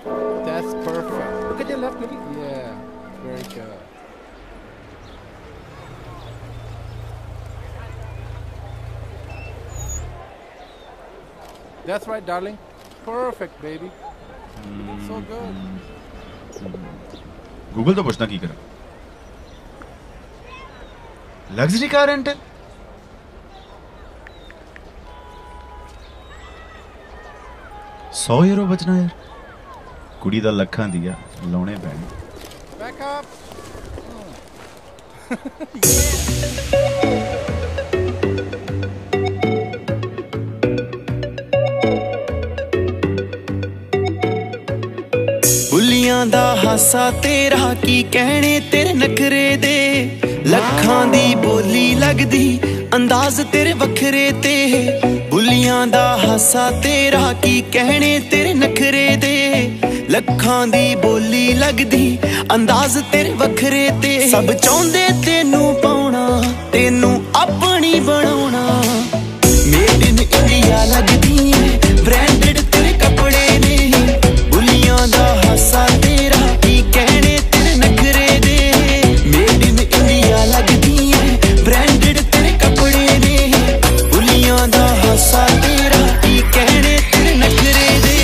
That's perfect. Look at your left, maybe. Yeah, very good. That's right, darling. Perfect, baby. Looks so good. Google तो पूछना की करा luxury car rental €100 बचना यार कुड़ी दा लखां दिया लाने पैने Back up. बुलियां दा हासा तेरा की कहने तेरे नखरे दे लखां दी बोली लगदी अंदाज तेरे वखरे ते बुलियां दा हासा तेरा की कहने तेरे नखरे दे लखां दी बोली लगदी अंदाज तेरे वखरे ते सब चाहुंदे तेनू पाउणा तेनू अपनी बनाउणा मेड इन इंडिया लगदी ब्रांडेड तेरे कपड़े ने बुलियां दा हासा तेरा की कहने तेरे नखरे दे मेड इन इंडिया लगदी ब्रांडेड तेरे कपड़े ने बुलियां दा हासा तेरा की कहने तेरे नखरे दे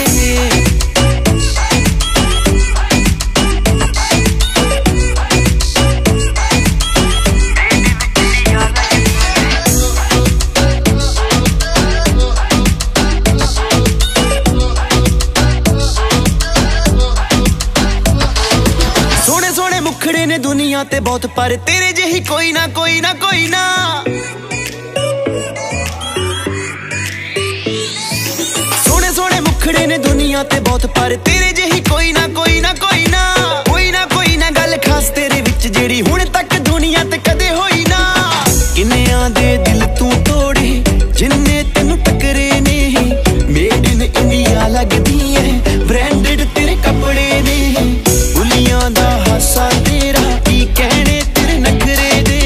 मुखड़े ने दुनिया ते बहुत पर तेरे जही कोई ना कोई ना कोई ना सोने सोने मुखड़े ने दुनिया ते बहुत पर तेरे जही कोई ना कोई ना कोई ना कोई ना कोई ना गल खास तेरे विच जेड़ी हुण तक दुनिया ते कदे होई ना किन्नियां दे दिल तू तोड़े जिन्ने तेनू टकरे ने मेड इन इंडिया लगदी है ब्रांडेड तेरे कपड़े ने बुलियां दा हासा तेरा की कहने तेरे नखरे दे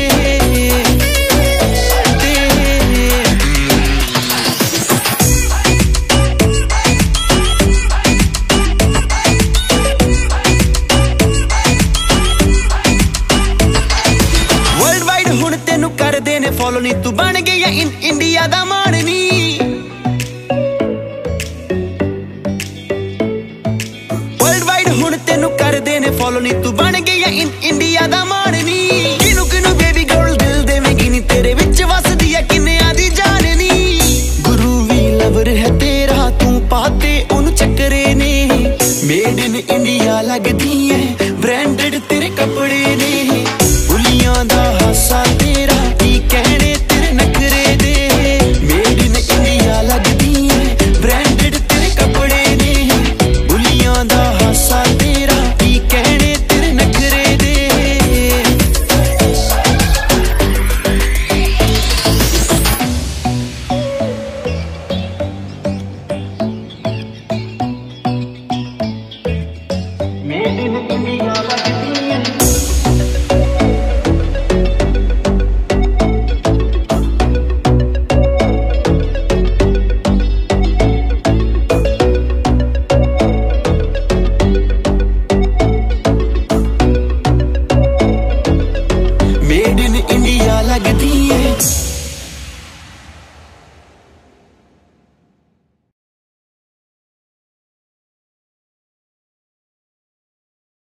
वर्ल्ड वाइड हुण तेनू करदे ने फॉलो नी तू बन गई इन इंडिया दा मान नी हुण तेनू करदे ने फॉलो नी तू बन गई इन इंडिया दा मान नी किनू किनू बेबी गर्ल दिल देवेगी नी तेरे विच वसदी है किन्नियां दी जान नी गुरु वी लवर है तेरा तू पाते ओनू चक्करे ने मेड इन इंडिया लगदी है